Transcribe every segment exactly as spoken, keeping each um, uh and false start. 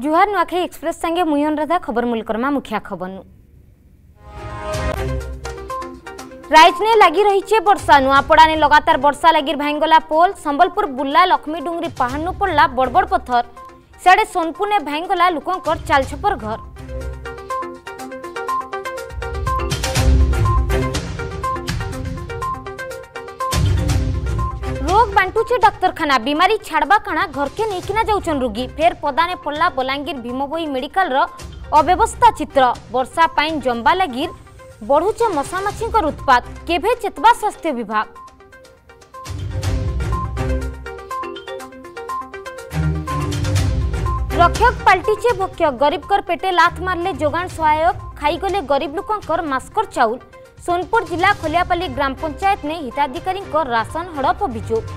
जुहार Nuakhai express संगे मुयन राधा खबर मूलकर्मा मुख्या खबर राइजने लगी रही वर्षा नुआपड़ा ने लगातार वर्षा लगी भाईगला पोल संबलपुर बुला लक्ष्मी डुंगरी पहाड़ पड़ला बड़ बड़ पत्थर सियाड़े सोनपुर ने भाईगला लोकंकर चालछपर घर रोग बांटुचे डाक्तरखाना बीमारी छाड़बा काना घर के नहीं जाऊन रोगी फेर पदाने पड़ला बलांगीर भीमभोई मेडिकल रो अव्यवस्था चित्र वर्षा पाइन जंबा लगी बढ़ुचे मशामाछी उत्पात केभे चेतबा स्वास्थ्य विभाग। रक्षक पाल्टीचे भक्ष्य गरीब कर पेटे लाथ मारले जोगान सहायक खाईगले गरीब लोकंकर मास्कर चाउल सोनपुर जिला खोलियापाली ग्राम पंचायत ने हिताधिकारी राशन हड़प अभियोग।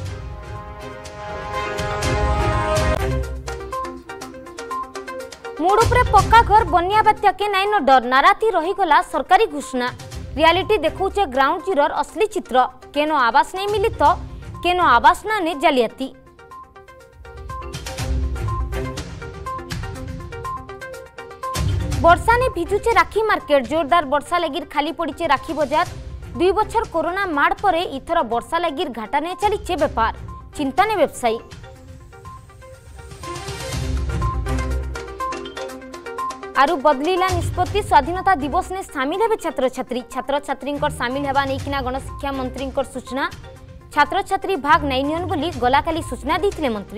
मूड उपरे पक्का घर बनिया बात्या के नाइन डर नाराती रहीगला सरकारी घोषणा रियालिटी देखौचे ग्राउंड जीरोर असली चित्र केनो आवास नहीं मिली तो केनो आवास ना ने जालियाती। वर्षा ने भिजुचे राखी मार्केट जोरदार वर्षा लगी खाली पड़ीचे राखी बजार दुई बछर कोरोना माड़ पर इथर वर्षा लगी घाटा ने चलीचे बेपार चिंता ने व्यवसायी। आरु बदलीला निष्पत्ति स्वाधीनता दिवस ने सामिल हेबे छात्र छात्री छात्र छात्री सामिल हेबा नैकिना गणशिक्षा मंत्री सूचना छात्र छात्री भाग नैनियन बोली गलाकाली सूचना देथिले मंत्री।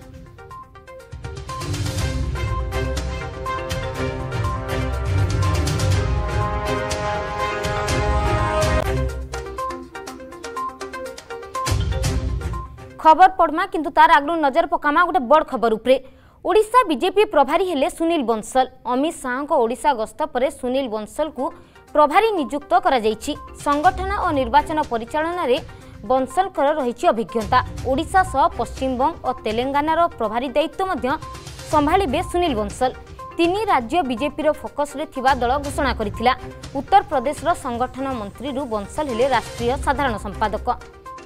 खबर पढ़मा किंतु तार आगु नजर पकामा गोटे बड़ खबर उपरे ओडिशा बीजेपी प्रभारी हेले सुनील बंसल अमित शाह को ओडिशा गस्त पर सुनील बंसल को प्रभारी नियुक्त करा जायछि संगठन और निर्वाचन परिचालन रे बंसल कर रही अभिज्ञता ओडिशा सह पश्चिमबंग और तेलंगानार प्रभारी दायित्व मध्य संभाळिबे सुनील बंसल तीन राज्य बीजेपी रो फोकस रे थिबा दल घोषणा करिथिला उत्तर प्रदेश रो संगठन मंत्री रु बंसल हेले राष्ट्रीय साधारण संपादक।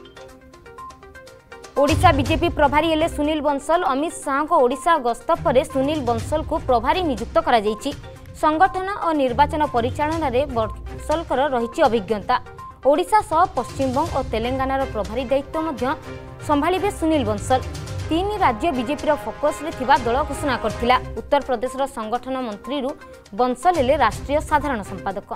ओडिशा बीजेपी प्रभारी हेले सुनील बंसल अमित शाह को ओडिशा गस्त पर सुनील बंसल को प्रभारी नियुक्त करा जायछि संगठन और निर्वाचन परिचालन रे बंसल कर रही अभिज्ञता ओडिशा सह पश्चिमबंग और तेलंगानार प्रभारी दायित्व मध्य संभाळिबे सुनील बंसल तीन राज्य बीजेपी रो फोकस रे थिबा दल घोषणा करथिला उत्तर प्रदेश रो संगठन मंत्री रु बंसल हेले राष्ट्रीय साधारण संपादक।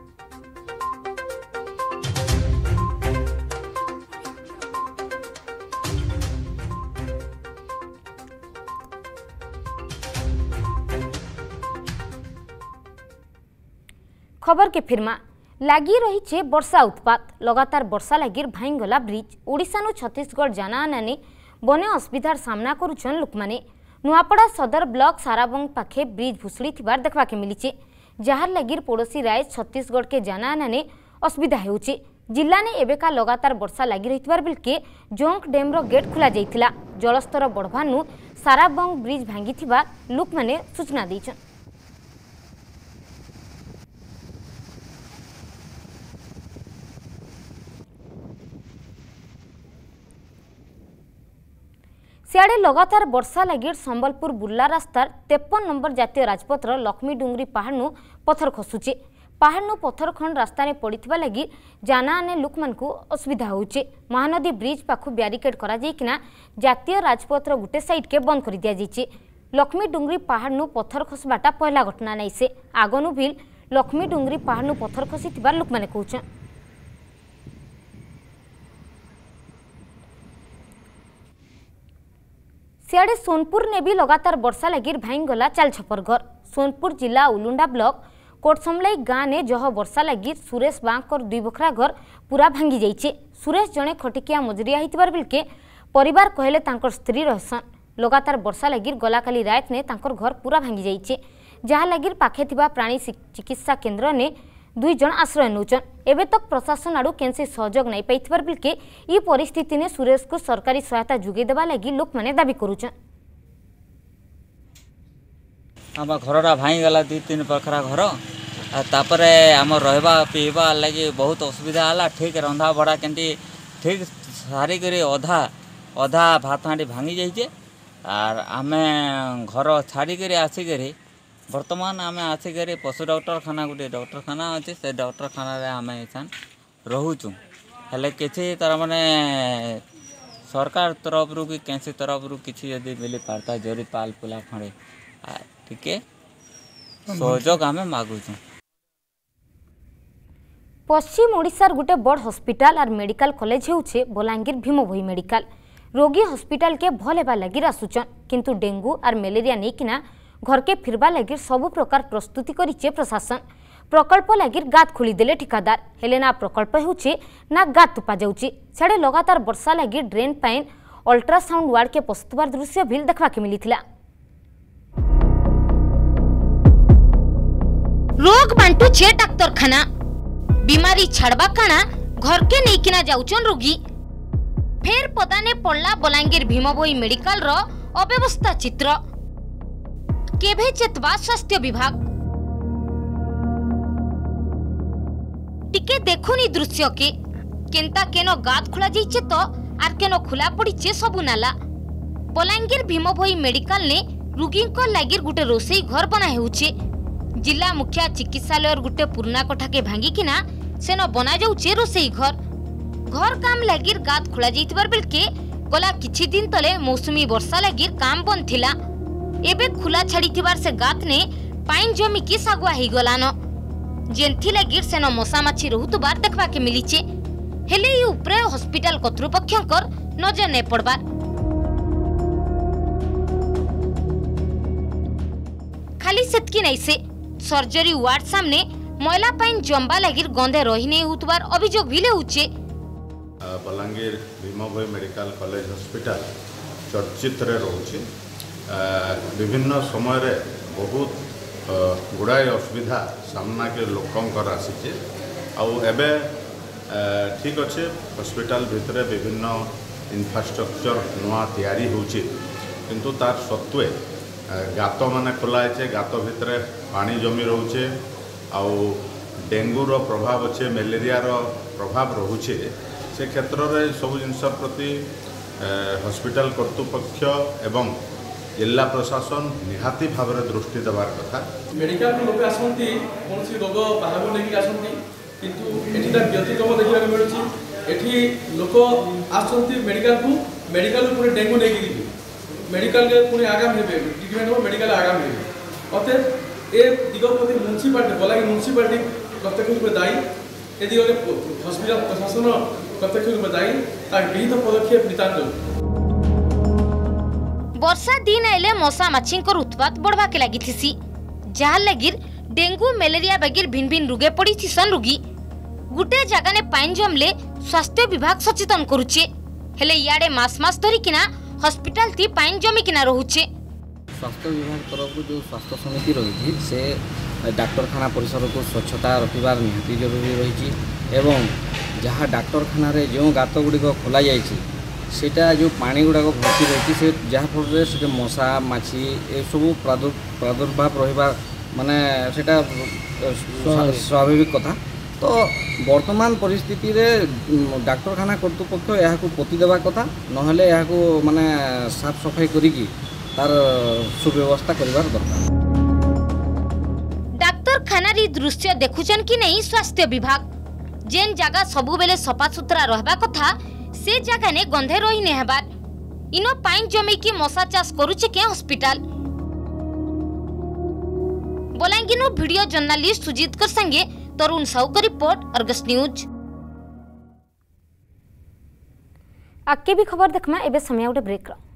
खबर के फिरमा लगी रही वर्षा उत्पात लगातार वर्षा लगी भाईगला ब्रिज ओडिशा नु छत्तीसगढ़ जाना आना ने बने असुविधार सामना करुछन लोक माने नुआपड़ा सदर ब्लॉक साराबंग पाखे ब्रिज भुसुड़ी थिबार देखबा के मिलीचे जहार लगी पड़ोसी राज्य छत्तीसगढ़ के जाना आना ने असुविधा हेउचे जिला ने एबेका लगातार वर्षा लगी रहितबार बेलके जोंक डैम रो गेट खुला जाइथिला जलस्तर बढ़वानु साराबंग ब्रिज भांगी थिबा लोक माने सूचना दैछन। सियाड़े लगातार वर्षा लगी संबलपुर बुर्ला रास्तार तेपन नंबर जातीय राजपथर लक्ष्मी डुंगरी पहाड़ पत्थर खसुचे पहाड़ पत्थर खंड रास्तार पड़ता लगी जाना आने लोक मान असुविधा होचे महानदी ब्रिज पाखु ब्यारिकेड करा जाइकिना जातीय राजपथर गुटे साइड के बंद कर दिया जाइए लक्ष्मी डुंगरी पहाड़ पत्थर खसबाटा पहला घटना नहीं से आगनु भी लक्ष्मी डुंगरी पहाड़ पत्थर खसी लोक मैंने कहते। सियाड़े सोनपुर ने भी लगातार वर्षा लगी भाईगला चालछपर घर सोनपुर जिला उलुंडा ब्लॉक कोटसमलाई गाँव ने जह वर्षा लगी सुरेश बांकर दुई बखरा घर पूरा भांगी जाइए सुरेश जड़े खटिकिया मजुरिया होइतिबार बेलके परिवार कहले तांकर स्त्री रहसन लगातार वर्षा लगी गलाकाली रात ने तांकर घर पूरा भांगी जाइए जहाँ लगी पाखे थिबा प्राणी चिकित्सा केन्द्र ने दुई जन आश्रय नौचन एबे तक प्रशासन आड़ू केनसी सहयोग नहीं पाइथिबार बेलके ई परिस्थिति ने सुरेश को सरकारी सहायता जुगे देबा लगी लोक माने दाबी करूछन। आम घरटा भाई गला दुई तीन प्रकार घर तापरे आम रहबा पीवा लगी बहुत असुविधा हला ठीक रंधा बड़ा केंती ठीक सारी करे अधा अधा भात हांडी भांगी जाइए आर आमे घर छाड़ी आसिक बर्तमान आम आसिक पशु डॉक्टरखाना गोटे डॉक्टरखाना अच्छे से डॉक्टरखाना आम इसान रोचु हेल्ले किसी तार माने सरकार तरफ रू कि कैसी तरफ रू किसी यदि मिली पारता जरी पाल पुला खड़े टिके सहयोग आम मागुचु। पश्चिम ओडिशार गोटे बड़ हॉस्पिटल और मेडिकल कॉलेज होउछे बलांगीर भीमभोई मेडिकल। रोगी हॉस्पिटल के भल हेबा लगी आसुचन किंतु डेंगू और मलेरिया नेकिना घर के फिरबा लगी सबु प्रकार प्रस्तुति करिचे प्रशासन। प्रकल्प लगी गात खोली देले ठिकादार हेले ना प्रकल्प होउछे ना गात तुपा जाउछे। छाड़े लगातार वर्षा लगी ड्रेन पाइन अल्ट्रासाउंड वार्ड के पस्तुबार दृश्य भी देखा के मिलिथिला। रोग बांटुछे डाक्तरखाना बीमारी छाड़बा काना घर के नेकिना जाउछन रोगी। फेर पदाने पड़ला बलांगीर भीमभोई मेडिकल रो अव्यवस्था चित्र केभे चेतवा स्वास्थ्य विभाग टिके देखुनी दृश्य के केंता केनो गात खुला जाइछे तो आर केनो खुला पड़ीचे सबु नाला। बलांगीर भीमभोई मेडिकल ने रोगी को लागिर गुटे रोसई घर बना हेउछे। जिला मुखिया चिकित्सालय गुटे पुराना कोठा के भांगी किना सेनो बना जाउछे रोसई घर। घर काम लागिर गात खोला जाइतबार बेलके गला किछि दिन तले मौसुमी वर्षा लागिर काम बंद थिला। एबे खुला छाड़ीथिबार से गात ने पाइन जमी की सागुआ ही गलानो जेंथि लागिर सेनो मशा माछी रहुतबार देखबा के मिलिचे। हेले ई उपरे हॉस्पिटल कर्तृपक्षकर नजर नै पड़बार। खाली सेतकी नै से सर्जरी वार्ड सामने मैला पाइन जंबा लागिर गंधे रही नै हुतबार अभियोग भी लेउचे। Balangir Bhimbhoi medical college hospital चर्चित रे रोचे विभिन्न समय रे बहुत गुड़ाए असुविधा सामना के लोकंकर आसीचे आउ एबे ठीक अच्छे हॉस्पिटल भितर विभिन्न इंफ्रास्ट्रक्चर नुआ तैयारी होची किंतु तार सत्वे गात माने खोलाइछे गात भितर पानी जमी रोचे आउ डेंगू रो प्रभाव अच्छे मलेरिया रो प्रभाव रोचे से क्षेत्र में सब जिनस प्रति हॉस्पिटल कर्तृपक्ष एवं जिला प्रशासन निहाती भाव में दृष्टि देवार कथा। मेडिकल लोक आसती कौन रोग बाहर लेकिन आसती किंतु एटा व्यतिक्रम देखा मिलूँ एटी लोक आसती मेडिकल को मेडिकल पुणी डेंगू नहीं मेडिकल पुणी आगाम हे ट्रिटमेंट हो मेडिकल आगाम हे अतएव ए दिग प्रति म्यूनिसिपालिटी बलांगीर म्यूनिसिपालिटी प्रत्यक्ष रूप में दायी ए दिगरे हॉस्पिटल प्रशासन प्रत्यक्ष रूप में दायी तार विहित पदक्षेप नितांत। वर्षा दिन आइले मशा माछींकर उत्पात बढ़वा के लगी थीसी जहाँ लगिर डेंगू मलेरिया बगिर भिन्न भिन्न रोगे पड़ी थीसन रोगी गुटे जगह ने पाइन जमले स्वास्थ्य विभाग सचेतन करुचे हेले याडे मास मास धरी किना हॉस्पिटल थी पाइन जमी किना रहुचे। स्वास्थ्य विभाग तरफ जो स्वास्थ्य समिति रही से डाक्तरखाना परिसर को स्वच्छता रखिबार निहाती जरूरी रही एवं जहाँ डाक्तरखाना रे जो गात गुड़िक खोल जाटा जो पानी गुड़ाक भर्ती रही से जहाँफल से मशा माछी ये सब प्रादुर्भाव रहा माने सेटा स्वाभाविक कथा। तो वर्तमान परिस्थिति रे डाक्तरखाना कर्तृपक्ष यहाँ पोती देवा कथा नहले यहाँ माने साफ सफाई करिकी तार सुव्यवस्था करिवार दरकार। डाक्तरखाना री दृश्य देखुचन कि नहीं स्वास्थ्य विभाग जेन जगह सबु बेले सफा सुतरा रहबा कथा से जगह ने गंधे रही ने हेबार इनो पाइन जमी की मशा चाष करुचे के hospital. Balangir video journalist Sujit Kar संगे तरुण साहू का रिपोर्ट अर्गस न्यूज। आगे भी खबर देखमा एबे समय उठे ब्रेक रा।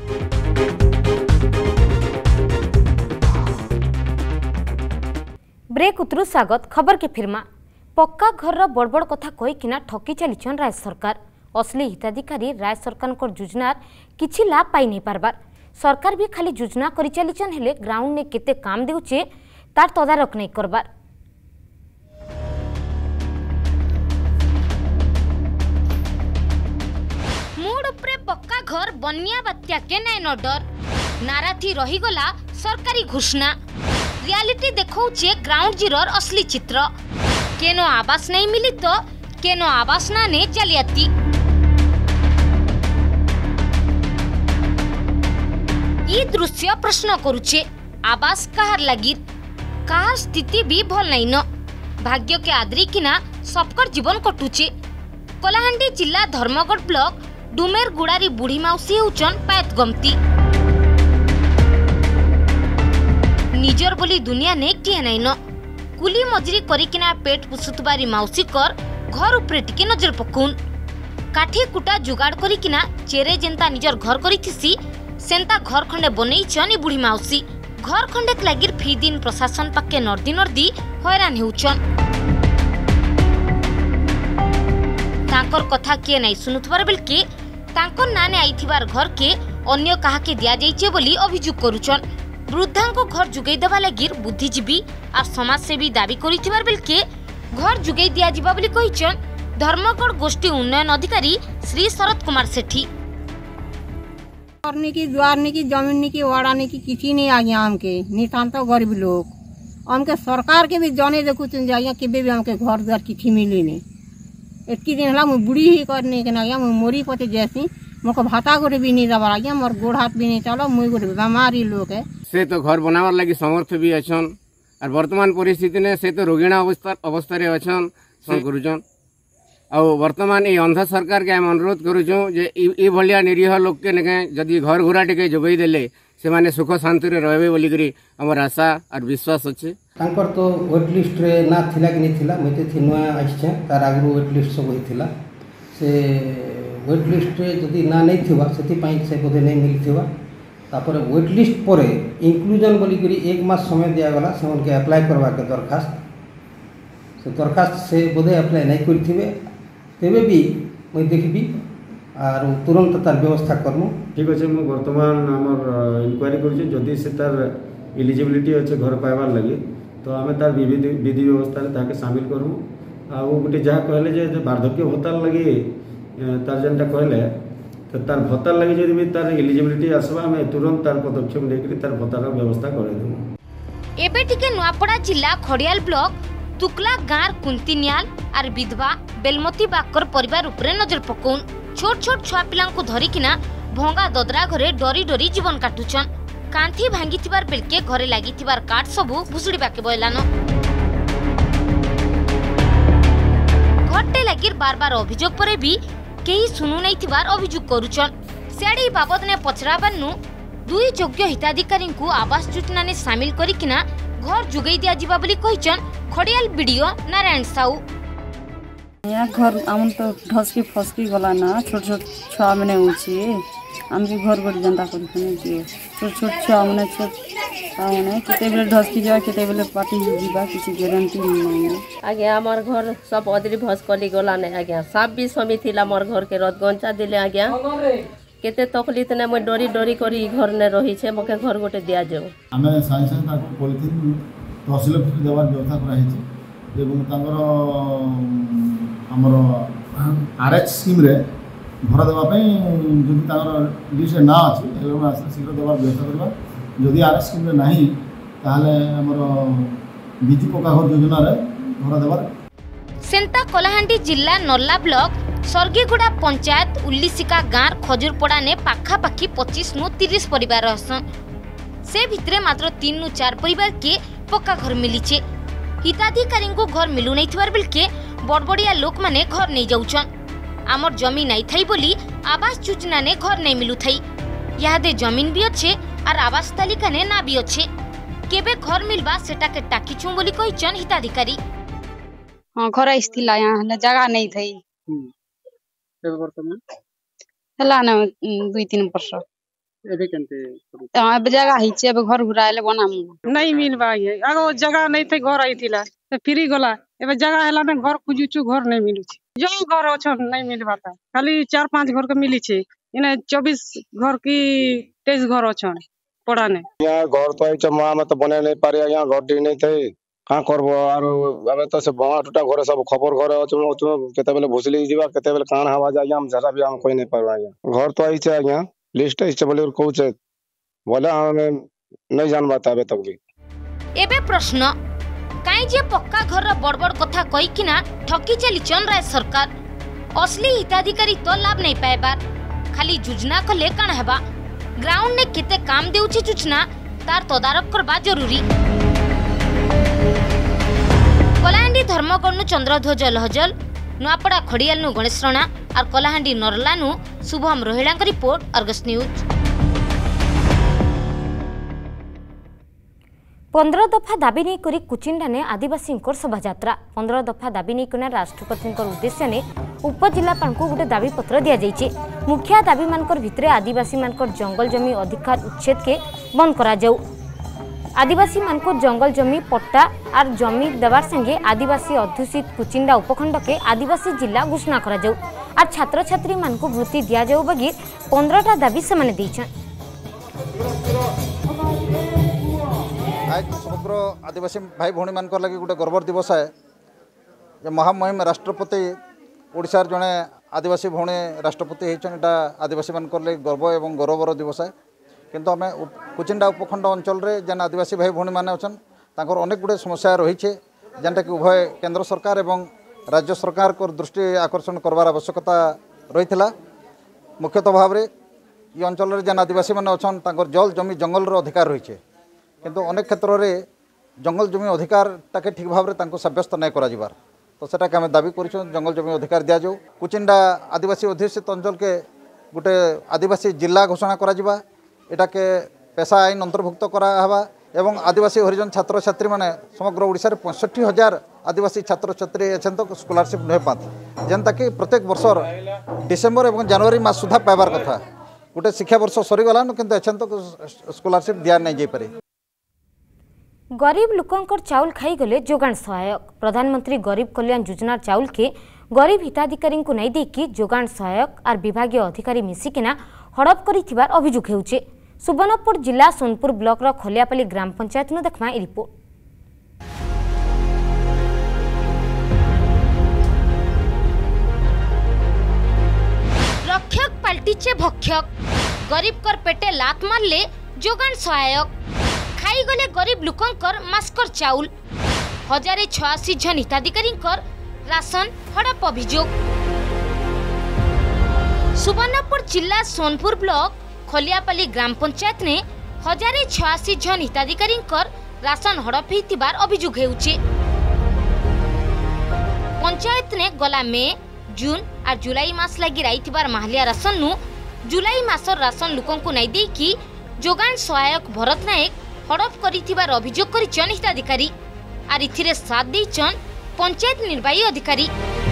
ब्रेक उतरु स्वागत खबर के फिरमा पक्का घर रो बड़ बड़ कथा कही किना ठकी चलीछन राज्य सरकार। असली हिताधिकारी राज्य सरकार को योजनार किछि लाभ पाई नहीं पारबार सरकार भी खाली योजना करि चलीछन हेले ग्राउंड ने केते काम देउचे तार तदारक नहीं करबार। मूड उपरे पक्का घर बन्या बात्या के नैन ऑर्डर नाराथी रही गला सरकारी घोषणा रियलिटी देखौचे ग्राउंड जीरोर असली चित्र केनो आवास नहीं मिली तो केनो आवास ना ने जालियाती। ये दृश्य प्रश्न करुचे आवास कहार लगी कहार स्थिति भी भल नहीं न भाग्य के आदरी किना सबकर जीवन कटुचे। कलाहांडी जिला धर्मगढ़ ब्लॉक डुमेर गुड़ारी बुढ़ी माउसी होचन पायत गमती निजर बोली दुनिया ने किए नहीं न कुली मजरी करिकिना पेट पुसुतबारी माउसी कर घर उपरे टिके नजर पकुन काठी कुटा जुगाड़ करिकिना चेरे जेंता निजर घर करिथिसी सेंता घर खंडे बनई छनी बुढ़ी माउसी घर खंडे लागिर फी दिन प्रशासन पाके नर्दी नर्दी हैरान हेउचन तांकर कथा किए नहीं सुनुथबार बेल के तांकर नाने आईथिबार घर के अन्य काहा के दिया जाइछे बोली अभियोग करूचन। वृद्धा को घर जुगई देवा लागिर बुद्धिजीवी और समाजसेवी दाबी करिथिबार बेल के घर जुगई दिया जिबा बोली कहिचन धर्मगढ़ गोष्ठी उन्नयन अधिकारी श्री शरद कुमार सेठी। की द्वार नहीं की जमीन नहीं की वाड़ा नहीं की किसी नहीं आ गया हमके नितान्त गरीब लोग हमके सरकार के भी जाने देखो जाइए कि भी हमके घर द्वार किसी मिली नहीं इतनी दिन है मुझे बुढ़ी ही करने के ना गया मुझे मोरी पते जैसी मुझे भाता गोटे भी नहीं दबा गया मोर गोड़ हाथ भी नहीं चलो मुझे गोटे बेमारी लोग है से तो घर बनावर लगी समर्थ भी अच्छन और वर्तमान परिस्थिति ने से तो रोगिणा अवस्था अवस्था अच्छन करुचन और वर्तमान ये अंध सरकार के आम अनुरोध करुचु जे ई भलिया निरीह लोक के नेके जदि घर घुरा टिके जोगई देले से माने सुख शांति रे रहबे बोली करी हमर आशा और विश्वास अछि। तांकर तो वेट लिस्ट रे ना थिला कि नहीं थिला मते थि नया आइछे तार आगु वेट लिस्ट सब होइथिला से वेट लिस्ट रे जदि ना नहीं थिबा सेति पई से बोधे नहीं मिलथिबा तापर वेट लिस्ट परे इंक्लूजन बोली करी एक मास समय दिया गला से उनके अप्लाई करवा के दरखास्त से दरखास्त से बोधे अप्लाई नहीं करथिबे तेबे भी मैं देखबी और तुरंत तार व्यवस्था करमु। ठीक अच्छे मुझे बर्तमान आमर इनक्वारी करुचे जदि से तार इलिजिबिलिटी अच्छे घर पाइबार लगे तो आम तार विधि व्यवस्था ताके सामिल करमु आ गोटे जहाँ कहले जे वार्धक्य भत्ता लगे तार जेनटा कहले तो तार भत्ता लगे जदि भी तार इलिजिबिलिटी आसबा आम तुरंत तार पदक्षेप लेकर तार भत्तार व्यवस्था करदेमु। एबे टिके नुआपड़ा जिला खड़ियाल ब्लॉक तुकला गाँर कुंतीनियाल और विधवा बेलमती बाकर परिवार उपरे नजर पकौन छोट छोट छुआ पिला धरिकिना भंगा ददरा घरे डरी डरी जीवन काटुचन कांथी भांगी थिबार बेलके घरे लागी थिबार काट सबु भुसुड़ी बाके बयलान घरटे लागिर बार बार अभियोग परे भी केही सुनु नहीं थिबार अभियोग करूचन। सेड़ी बाबद ने पचराबानु दुई योग्य हिताधिकारी को आवास योजना ने शामिल करिकिना घर जुगई दिया जिबा बोली कहिचन खड़ियाल बीडीओ नारायण साहू। यहाँ घर आम तो ढसकी फसकी गला ना छोट छोट छुआ मैंने होची आम के घर गोटे जनता कर छोट छोट छुआ मैंने छोट मैंने केते बेले ढसकी जावा केते बेले पाटी जीवा किसी गारंटी नहीं आगे हमार घर सब अदरी भसकली गला ने आगे सब भी समी थिला मोर घर के रदगंचा दिले आगे केते तकलीफ ने मैं डरी डरी करी घर ने रही छे मके घर गोटे दिया जाओ हमें साइंस ता पॉलिथिन तहसील देवार व्यवस्था कराई छे एवं तांगर हमर आरएच स्कीम रे घर देवा पई जदि तांगर लिस्ट ना अछि एवं शीघ्र देवार व्यवस्था करबा जदि आरएच स्कीम रे नाही ताहले हमर बीजी पक्का घर योजना रे घर देवार। सेंता कलाहांडी जिला नल्ला ब्लॉक सर्गीगुड़ा पंचायत उल्लीसिका गाँर खजुरपड़ा ने पाखापाखी पच्चीस नु तीस परिवार रहसन से भितरे मात्र तीन नु चार परिवार के पक्का घर मिलीचे हिताधिकारी को घर मिलू नहीं थिबार बेल के बड़बड़िया लोक माने घर नहीं जाउछन आमर जमीन नहीं थाई बोली आवास योजना ने घर नहीं मिलू थाई यादे जमीन भी अच्छे और आवास तालिका ने ना भी अच्छे केबे घर मिलबा सेटा के टाकी छु बोली कहिचन हिताधिकारी। हां घर आइस्थिला यहाँ जगह नहीं थई एबे वर्तमान हला ना दुई तीन वर्ष एबे केनते हां एबे जगह हिचे एबे घर घुराइले बनामु नहीं मिलबा है आगो जगह नहीं थे घर आइथिला तो फ्री गला एबे जगह हला में घर खुजुचु घर नहीं मिलु छी जो घर अछन नहीं मिलबा ता खाली चार पांच घर के मिली छी इने चौबीस घर की तेईस घर अछन पड़ा ने यहाँ घर तो आइछ मां में तो बने नहीं पारे यहाँ घर डी नहीं थे कहाँ करबो आरो आबे तो से बंगा टूटा घर सब खबर घर अछ केते बेले भुसली जीवा केते बेले कान हवा जा हम जरा भी हम कोई नहीं परवा यहाँ घर तो आइछ यहाँ लिस्ट आइछ बोले कहू छे बोले हम नहीं जानबा ताबे तक भी एबे प्रश्न काई जे पक्का घर बड़ बड़ कथा कहि किना ठकी चली चन राय सरकार असली हिताधिकारी तो लाभ नहीं पाएबार खाली योजना कले काण हेबा ग्राउंड ने केते काम देउछि सूचना तार तदारक करबा जरूरी। कलाहांडी धर्मगढ़ चंद्रध्वज लहजल, नुआपड़ा खड़ियाल गणेश रणा और कलाहांडी नरलानु Shubham Rohida report, Argus news. पंद्रह दफा दाबी नहीं करी कुचिंडा ने आदिवासी शोभायात्रा। पंद्रह दफा दाबी नहीं करना राष्ट्रपति उद्देश्य ने उपजिलापाल को गोटे दाबी पत्र दि जाइए। मुखिया दाबी मानकर भितरे आदिवासी मानकर जंगल जमी अधिकार उच्छेद के बंद करा जाऊ। आदिवासी मानकर जंगल जमी पट्टा और जमी देवार संगे आदिवासी अध्युषित कुचिंडा उपखंड के आदिवासी जिला घोषणा करा जाऊ और छात्र छात्री मान को वृत्ति दि जाऊ बगैर पंद्रहटा दाबी से माने देछन। आज समग्र आदिवासी भाई भौणी मान लगे गोटे गर्वर दिवस है। जे महामहिम राष्ट्रपति ओडिशार जड़े आदिवासी भौणी राष्ट्रपति होता आदिवासी मान लगे गर्व एवं गौरवर दिवस है। किंतु आम कुचिंडा उपखंड अंचल में जेन आदिवासी भाई भौणी मैंने अच्छन तांकर अनेक गुड़े समस्या रही है जेनटा कि उभय केंद्र सरकार एवं राज्य सरकार को दृष्टि आकर्षण करवार आवश्यकता रही है। मुख्यतः भाव में ये अंचल में जेन आदिवासी मैंने अच्छन तांकर जल जमी जंगल अधिकार रही है किंतु अनेक क्षेत्र में जंगल जमी अधिकार टाके ठीक भाव में सब्यस्त नहीं करा जिबार तो सेटा के आम दाबी कर जंगल जमी अधिकार दि जाऊ। कुचिंडा आदिवासी अध्युषित अंचल के गोटे आदिवासी जिला घोषणा करा जिबा एटा के पेशा आईन अंतर्भुक्त करावा एवं आदिवासी हरिजन छात्र छात्री माने समग्र ओडिशा रे पैंसठ हजार आदिवासी छात्र छात्री अछन तो स्कॉलरशिप नहीं पात जेनता कि प्रत्येक वर्ष डिसेम्बर एवं जनवरी मास सुधा पाइबार कथा गोटे शिक्षा वर्ष सरीगला किंतु अछन तो स्कॉलरशिप दिया नहीं जाई पारे। गरीब लोकंकर चाउल खाई गले जोगान सहायक। प्रधानमंत्री गरीब कल्याण योजना चाउल के गरीब हिताधिकारी को नहीं देकी जोगान सहायक और विभागीय अधिकारी मिसिकिना हड़प करिथिबार अभियोग हेउचे। सुवर्णपुर जिला सोनपुर ब्लॉक रो खलियापाली ग्राम पंचायत नु देखमा ए रिपोर्ट। रक्षक पाल्टीचे भक्षक, गरीब कर पेटे लात मारले जोगान सहायक। खाई गले गरीब लोकंकर मास्कर चाउल। हजारे छयासी जन हिताधिकारी राशन हड़प अभियोग। सुवर्णपुर जिला सोनपुर ब्लॉक खलियापाली ग्राम पंचायत ने हजारे छयासी जन हिताधिकारी राशन हड़प होइतिबार अभियोग हेउचे। पंचायत ने गला मे जून और जुलाई मास लगी रही माहलिया राशन नु जुलाई मासर राशन लोकों को नहीं देकी जोगान सहायक भरत नायक हड़प करिथिबार अभियोग करिछन हिताधिकारी आर इथिरे साथ देइछन पंचायत निर्वाही अधिकारी।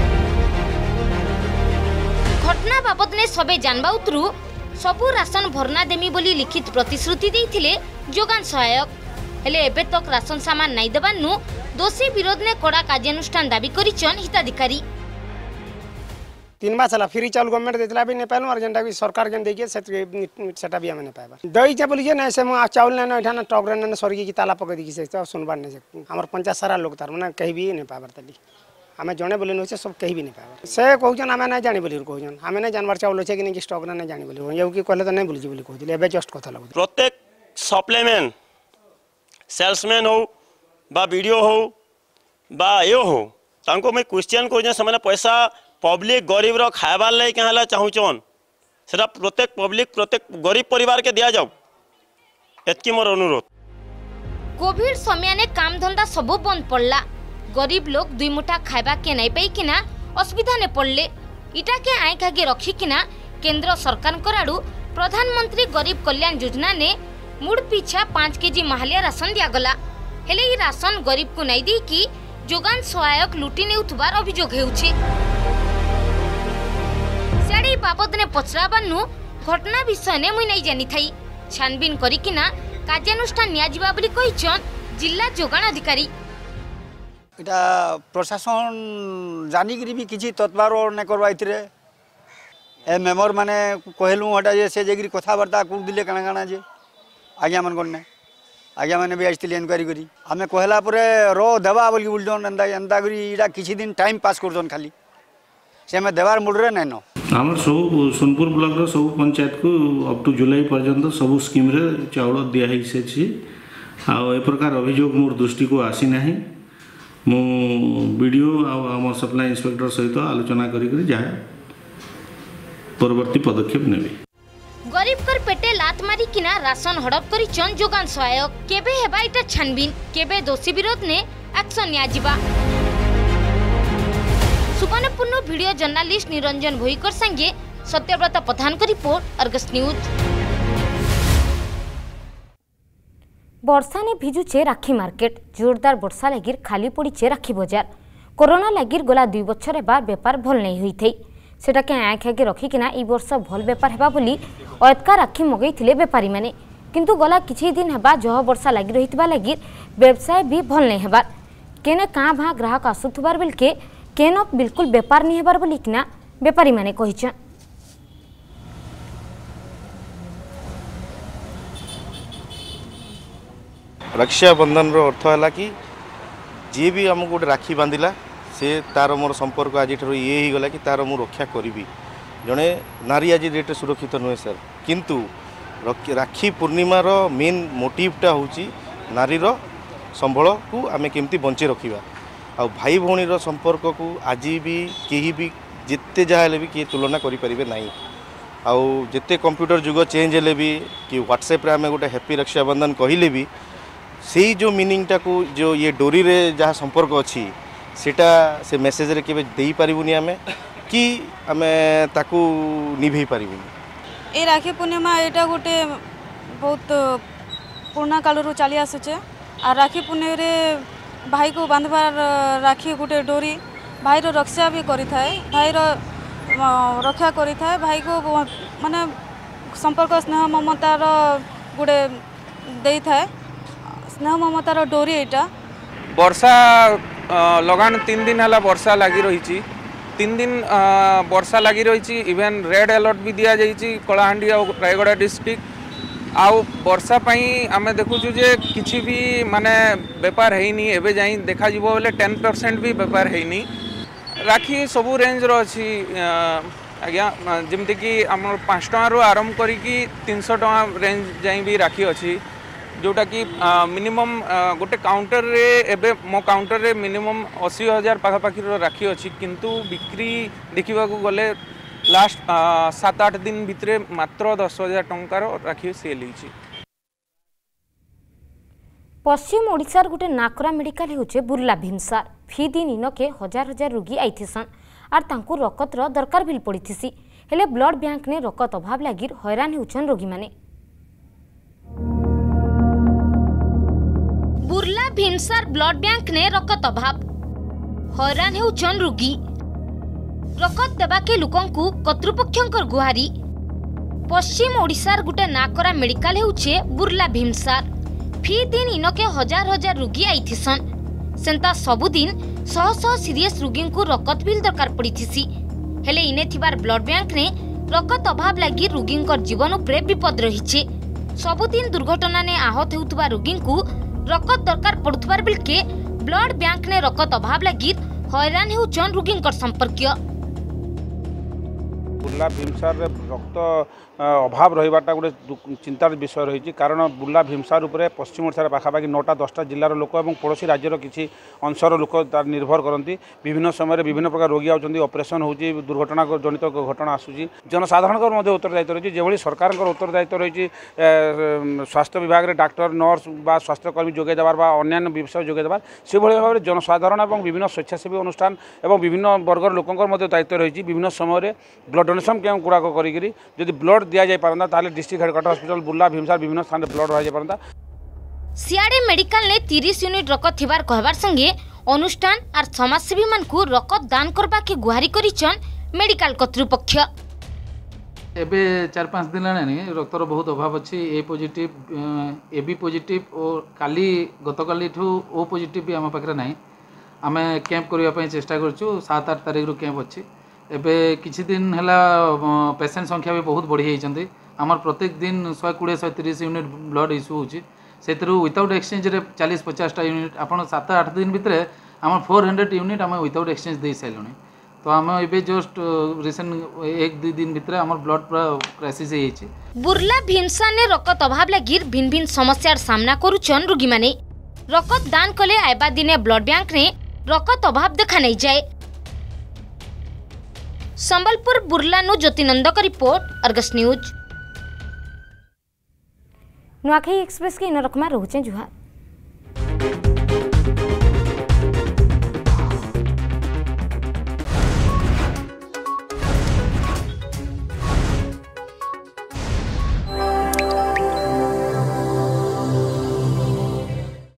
घटना बाबद ने सबे जानबा उतरु सबु राशन भरना देमी बोली लिखित प्रतिश्रुति देइथिले जोगान सहायक हेले एबे तक राशन सामान नहीं देबानु दोषी विरोध ने कड़ा कार्यानुष्ठान दाबी करिछन हिताधिकारी। तीन मास है फ्री चाउल गवर्नमेंट देला भी नहीं पाइल और जेनटा भी सरकार के देखिए सेटा भी हमें नहीं पाइबा दई जे बोलिए ना से चाउल ना एठान ट्रक रे ना सरगी की ताला पके देखि से सुनबार नहीं से हमर पंचायत सारा लोग तार माने कहीं भी नहीं पाइबार तली हमें जणे बोले न सब कहीं भी नहीं पाइबार से कहउछन हमें नहीं जानि बोली कहउछन हमें नहीं जानवर चाउल छै कि नहीं स्टॉक ना नहीं जानि बोली यौ कि कहले तो नहीं बोली बोली कहदिले एबे जस्ट कथा लागु प्रत्येक सप्लीमेंट सेल्समैन हो बा वीडियो हो बा यो हो तांको मैं क्वेश्चन कर से पैसा पब्लिक गरीब रो खाइबार लगे क्या चाहून से प्रत्येक पब्लिक प्रत्येक गरीब परिवार के दिया जाऊ एतकी मोर अनुरोध। कोविड समय ने काम धंदा सब बंद पड़ला गरीब लोग दुई मुठा खाइबा के नहीं पाई किना असुविधा ने पड़ले इटा के आँख आगे रखी किना केंद्र सरकार कराड़ू प्रधानमंत्री गरीब कल्याण योजना ने मुड़ पीछा पाँच केजी माहलिया राशन दियागला हेले ई राशन गरीब को नहीं देकी जोगान सहायक लुटी नेउथबार अभियोग हेउछे। साड़ी बाबद ने पचराबानु घटना विषय ने मुई नहीं जानी थाई छानबीन करिकिना कार्यानुष्ठान निया जिबा बोली कहिछन जिला जोगान अधिकारी। इटा प्रशासन जानिकरी भी किसी तत्पर नहीं करवा इतरे ए मेम्बर माने कहलु हटा जे से जेगिरी कथबार्ता कर दिले काना काना जे आज्ञा मन करने आज्ञा मैंने भी आसती इनक्वारी करी आम कहला रो देवा बोल बोलछन एंता एंता करी इटा किछि दिन टाइम पास करछन खाली से हमें देवार मुड़ रे नैनो आमर सब सोनपुर ब्लॉक रो सब पंचायत को अप टू जुलाई पर्यंत सब स्कीम रे चाउल दिया है से आ ए प्रकार अभियोग मोर दृष्टि को आसी नाही मु वीडियो आम सप्लाई इंस्पेक्टर सहित आलोचना करी करी जा परवर्ती पदक्षेप नेबे। गरीब कर पेटे लात मारी किना राशन हड़प करी चन जोगान सहायक केबे हेबा इटा छानबिन केबे दोषी विरोध ने एक्शन निया जिबा। सुवर्णपूर्ण वीडियो जर्नलिस्ट निरंजन भोईकर संगे सत्यव्रत प्रधान को रिपोर्ट अर्गस न्यूज। वर्षा ने भिजुचे राखी मार्केट जोरदार वर्षा लगिर खाली पड़ीचे राखी बजार कोरोना लगिर गला दुई बछर बार बेपार भल नहीं हुई थी सेटा के आँख आगे रखिकिना ई वर्ष भल बेपार हेबा बोली अयतका राखी मगैथिले बेपारी माने किंतु गला किछि दिन हेबा जह वर्षा लगी रहितबा लगिर व्यवसाय भी भल नहीं हेबार केने काँ भाँ ग्राहक आसुथुबार बेलके केन बिल्कुल बेपार नहीं हेबार बोली किना बेपारी माने कहिछन। रक्षाबंधन रो अर्थ है कि जी भी आमको गोटे राखी बांधिला से तार मोर संपर्क आज ये ही गला कि तार मु रक्षा करी जड़े नारी आज डेट सुरक्षित नुहे सर किंतु राखी पूर्णिमार मेन मोटिवटा हूँ नारीर संबल को आम केमती बंचे रखा आ भाई भौणीर संपर्क को आज भी कहीं भी जिते जहाँ भी किए तुलना करें ना आउ जिते कंप्यूटर जुग चेंज हेले भी कि व्हाट्सएप रे आम गोटे हैप्पी रक्षाबंधन कहले भी से जो मीनिंगटा को जो ये डोरी रे जहाँ संपर्क अच्छी सेटा से मेसेज रे केबे देई पारिबुनी आमे कि आमे ताकू निभेई पारिबुनी। ए राखी पूर्णिमा एटा गोटे बहुत पुराना काल रो चली आसुचे आ राखी पूर्णिमा रे भाई को बांधबार राखी गोटे डोरी भाई रो रक्षा भी करि थाए भाई रो रक्षा करि थाए भाई को माने संपर्क स्नेह ममता रो गोटे देई थाए स्नेह ममता रो डोरी एटा। वर्षा लगान तीन दिन है वर्षा लगी रही तीन दिन वर्षा लगी रही इवेन रेड अलर्ट भी दि जाइए कलाहांडी और रायगड़ा डिस्ट्रिक्ट आउ वर्षा पाई आम देखुचु जे किसी भी माने बेपार हैनी एबे जाई देखा जिवो बोले टेन परसेंट भी बेपार हैनी राखी सबू रेंज रो अछि आज्ञा जमती कि आम पाँच टकर आरंभ करी तीन सौ टका रेंज जाई भी राखी अच्छी जोटा कि मिनिमम गोटे काउंटर रे एबे मो काउंटर रे मिनिमम अशी हजार पाखापाखि राखी अच्छी किंतु बिक्री देखा गले लास्ट सात आठ दिन भितरे मात्र दस हजार टंकार राखी सेल होइछि। पश्चिम ओडिशार गोटे नाकरा मेडिकल होचे बुर्ला भीमसार फी दिन इनके हजार हजार रोगी आईथिसन आर तांकु रकतर दरकार बिल पड़ीथिसी हेले ब्लड बैंक ने रकत अभाव लागिर हैरान होउछन रोगी माने। बुर्ला भीमसार ब्लड बैंक ने रकत अभाव हैरान होउछन रोगी रकत देबाके लोकंकु कर्तृपक्षंकर गुहारी। पश्चिम ओडिशार गुटे नाकरा मेडिकल होउछे बुर्ला भीमसार फी दिन इनके हजार हजार रोगी आईथिसन सेंता सबुदिन शह शह सीरियस रोगी को रकत बिल दरकार पड़ीथिसी हेले इने थिबार ब्लड बैंक ने रकत अभाव लागी रोगींकर जीवन उपरे विपद रहिछे। सबुदिन दुर्घटना ने आहत हेउतबा रोगी को रकत दरकार पड़ुथबार बिलके ब्लड बैंक ने रकत अभाव लागी हैरान हेउछन रोगींकर संपर्कीय। बुर्ला भीमसार रक्त अभाव रहीबाटा गोटे चिंतार विषय रही कारण बुर्ला भीमसार उपरे पश्चिम ओडिशार पाखापाखि नौटा दसटा जिलार लोक और पड़ोशी राज्यर किसी अंशर लोक तार निर्भर करती विभिन्न समय विभिन्न प्रकार रोगी आउछन्ति ऑपरेशन होउछि दुर्घटना जनित घटना आसुछि जनसाधारण उत्तरदायित्व रही जो सरकार उत्तरदायित्व रही स्वास्थ्य विभाग में डाक्टर नर्स बा स्वास्थ्यकर्मी जोगे देवार बा अन्य विषय जोगे देवार से भाव में जनसाधारण और विभिन्न स्वेच्छासेवी अनुष्ठान और विभिन्न वर्गर लोकंर दायित्व रही विभिन्न समय ब्लड डोनेशन कैंप गुड़ाक करी जदि ब्लड दिया जाय पारंदा ताले डिस्ट्रिक्ट हेडक्वार्टर हॉस्पिटल बुर्ला भीमसार विभिन्न स्थान ब्लड रहा जाय पारंदा। सियाड़े मेडिकल ने तीस यूनिट रकत थिबार कहबार संगे अनुष्ठान और समाजसेवी मान को रकत दान करबा के गुहारी करिछन मेडिकल कर्तृपक्ष। एबे चार पाँच दिन लानी रक्तर बहुत अभाव अच्छी A positive A B positive और काली गतकाली ठू ओ पॉजिटिव भी आम पाखे ना आम कैंप करने चेष्टा करूँ सात आठ तारीख रू कैंप अच्छी एबे किछि दिन हैला पेशेंट संख्या भी बहुत बढ़ी जाइछन्ति आमर प्रत्येक दिन शहे कोड़े शहे तीस यूनिट ब्लड इश्यू होची सेतरु विदाउट एक्सचेंज रे चालीस पचास टा यूनिट आपण सात आठ दिन भितरे आमर फोर हंड्रेड यूनिट आम विदाउट एक्सचेंज दे साइलुनी तो आम एबे जस्ट रिसेंट एक दो दिन भितरे आमर ब्लड पूरा क्राइसिस हे जाइछि। बुर्ला भीमसार ने रकत अभाव लागिर भिन्न भिन्न समस्यार सामना करूछन रोगी माने रकत दान कले आइबा दिने ब्लड बैंक ने रकत अभाव देखा नहीं जाए। संबलपुर बुर्ला नु ज्योतिनंद का report Argus news. Nuakhai express के इन रखमा रोचे जुहार।